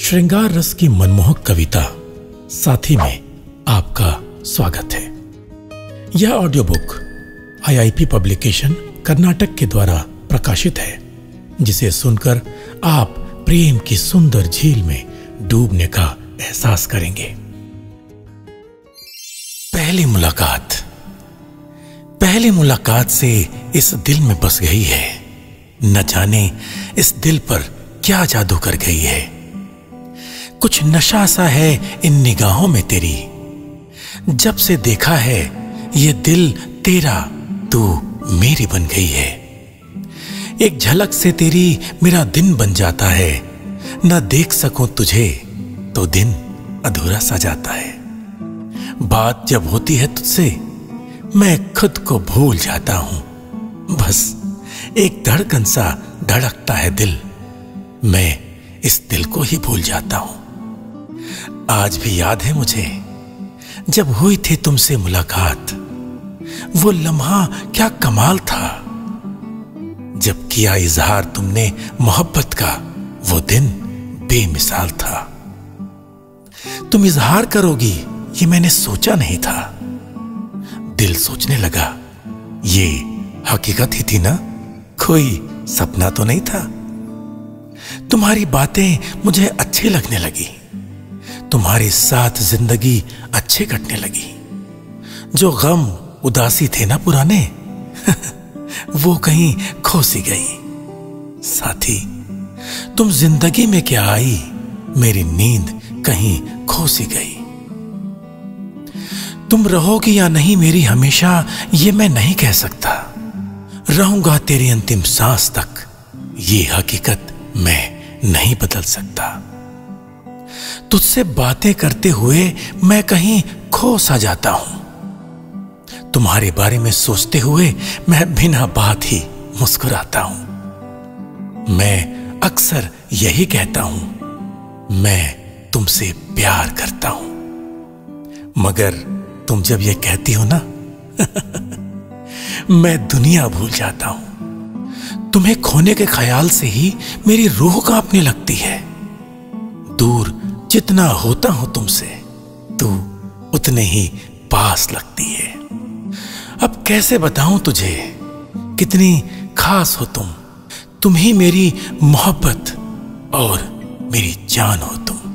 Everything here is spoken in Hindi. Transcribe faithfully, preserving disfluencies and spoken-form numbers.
श्रृंगार रस की मनमोहक कविता साथी में आपका स्वागत है। यह audio book I I P publication Karnataka के द्वारा प्रकाशित है, जिसे सुनकर आप प्रेम की सुंदर झील में डूबने का एहसास करेंगे। पहली मुलाकात पहली मुलाकात से इस दिल में बस गई है। न जाने इस दिल पर क्या जादू कर गई है। कुछ नशा सा है इन निगाहों में तेरी। जब से देखा है ये दिल तेरा, तू मेरी बन गई है। एक झलक से तेरी मेरा दिन बन जाता है। न देख सकूं तुझे तो दिन अधूरा सा जाता है। बात जब होती है तुझसे मैं खुद को भूल जाता हूं। बस एक धड़कन सा धड़कता है दिल, मैं इस दिल को ही भूल जाता हूं। आज भी याद है मुझे जब हुई थी तुमसे मुलाकात। वो लम्हा क्या कमाल था, जब किया इजहार तुमने मोहब्बत का। वो दिन बेमिसाल था। तुम इजहार करोगी ये मैंने सोचा नहीं था। दिल सोचने लगा ये हकीकत ही थी ना, कोई सपना तो नहीं था। तुम्हारी बातें मुझे अच्छी लगने लगी। तुम्हारे साथ जिंदगी अच्छे कटने लगी। जो गम उदासी थे ना पुराने वो कहीं खो सी गई। साथी तुम जिंदगी में क्या आई, मेरी नींद कहीं खो सी गई। तुम रहोगी या नहीं मेरी हमेशा, ये मैं नहीं कह सकता। रहूंगा तेरी अंतिम सांस तक, ये हकीकत मैं नहीं बदल सकता। तुझसे बातें करते हुए मैं कहीं खो सा जाता हूं। तुम्हारे बारे में सोचते हुए मैं बिना बात ही मुस्कुराता हूं। मैं अक्सर यही कहता हूं, मैं तुमसे प्यार करता हूं। मगर तुम जब ये कहती हो ना मैं दुनिया भूल जाता हूं। तुम्हें खोने के ख्याल से ही मेरी रूह कांपने लगती है। दूर जितना होता हूं तुमसे, तू उतने ही पास लगती है। अब कैसे बताऊं तुझे कितनी खास हो तुम। तुम ही मेरी मोहब्बत और मेरी जान हो तुम।